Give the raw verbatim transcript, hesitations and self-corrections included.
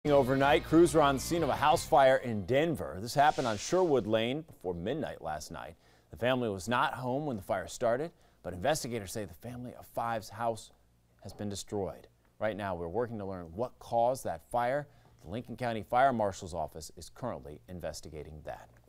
Overnight, crews were on the scene of a house fire in Denver. This happened on Sherwood Lane before midnight last night. The family was not home when the fire started, but investigators say the family of five's house has been destroyed. Right now, we're working to learn what caused that fire. The Lincoln County Fire Marshal's office is currently investigating that.